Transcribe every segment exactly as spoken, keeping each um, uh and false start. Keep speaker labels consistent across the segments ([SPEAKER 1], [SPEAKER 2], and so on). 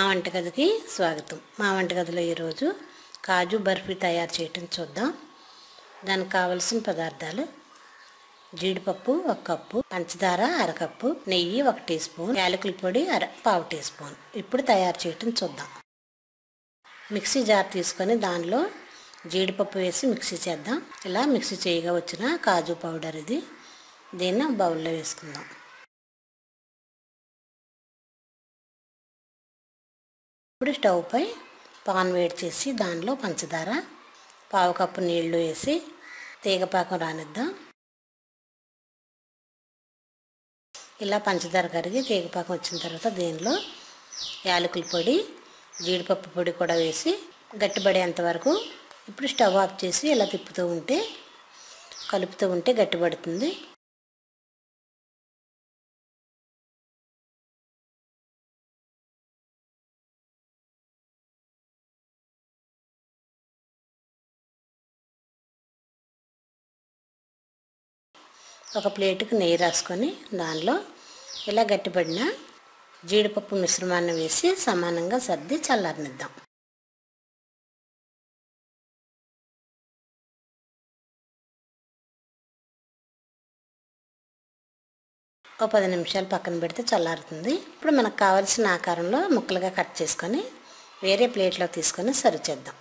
[SPEAKER 1] మా వంటగదికి స్వాగతం. మా వంటగదిలో ఈరోజు కాజు బర్ఫీ తయారు చేయటం చూద్దాం. దానికి కావలసిన పదార్థాలు: జీడిపప్పు ఒక కప్పు, పంచదార అరకప్పు, నెయ్యి ఒక టీ స్పూన్, యాలకుల పొడి అర పావు టీ స్పూన్. ఇప్పుడు తయారు చేయటం చూద్దాం. మిక్సీ జార్ తీసుకొని దానిలో జీడిపప్పు వేసి మిక్సీ చేద్దాం. ఇలా మిక్సీ చేయగా వచ్చిన కాజు పౌడర్ ఇది. దీన్ని బౌల్లో వేసుకుందాం. ఇప్పుడు స్టవ్ పై పాన్ వేడి చేసి దానిలో పంచదార పావు కప్పు నీళ్లు వేసి తీగపాకం రానిద్దాం. ఇలా పంచదార కరిగి తీగపాకం వచ్చిన తర్వాత దీనిలో యాలకుల పొడి, జీడిపప్పు పొడి కూడా వేసి గట్టిపడేంత వరకు ఇప్పుడు స్టవ్ ఆఫ్ చేసి ఇలా తిప్పుతూ ఉంటే కలుపుతూ ఉంటే గట్టిపడుతుంది. ఒక ప్లేటుకు నెయ్యి రాసుకొని దానిలో ఇలా గట్టిపడిన జీడిపప్పు మిశ్రమాన్ని వేసి సమానంగా సర్ది చల్లారనిద్దాం. ఒక పది నిమిషాలు పక్కన పెడితే చల్లారుతుంది. ఇప్పుడు మనకు కావాల్సిన ఆకారంలో ముక్కలుగా కట్ చేసుకొని వేరే ప్లేట్లో తీసుకొని సర్వ్ చేద్దాం.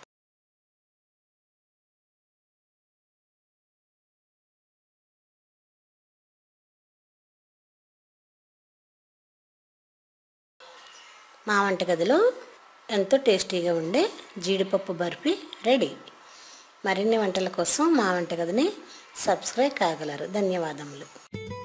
[SPEAKER 1] మా వంటగదిలో ఎంతో టేస్టీగా ఉండే జీడిపప్పు బర్ఫీ రెడీ. మరిన్ని వంటల కోసం మా వంటగదిని సబ్స్క్రైబ్ కాగలరు. ధన్యవాదములు.